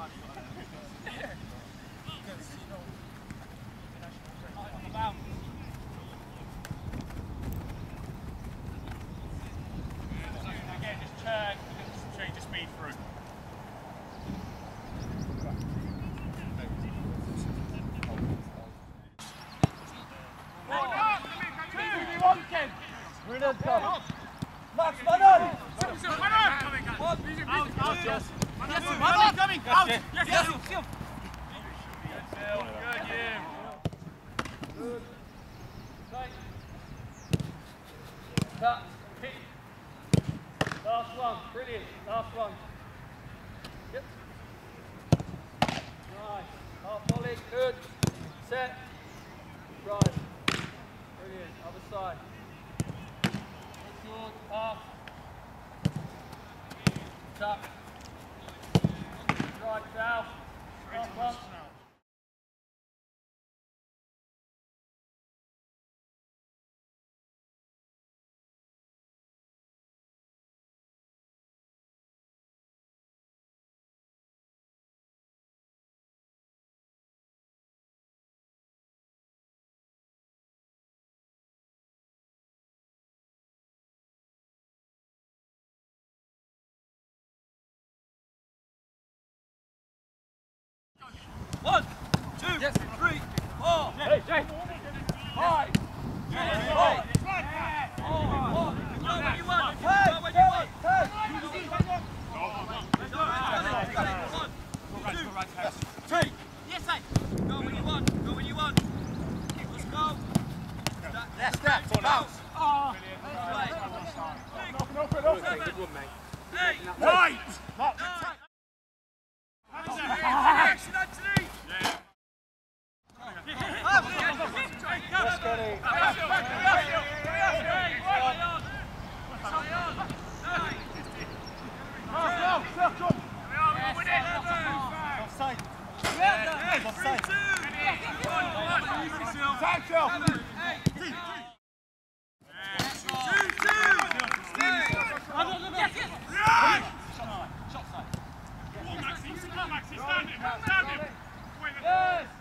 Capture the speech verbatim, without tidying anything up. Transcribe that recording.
Again, just turn, change the speed through. Brilliant, come. Max, man on! Out, out, yes. Yes, man on, coming, out! Yes, yes, yes. Good, good, yeah. Good. Right. Cut, hit. Last one, brilliant, last one. Yep. Nice, half volley, good. Set. Right. Brilliant, other side. Good, half. Tuck. Right, south. Half one. One, two, yes. Three, four, Hey, Jay. five, six, eight, four, one, go where you want, go where you want, hey, one, two, three, yes, hey, go where you want, go where you want, let's go, that's that, bounce, oh, eight, right, action, Anthony! Yeah. Yes, Kenny. Offside. Offside. Time self. Shot side. Come on, Maxie. Come on, Maxie. Stand him. Stand him. Yes.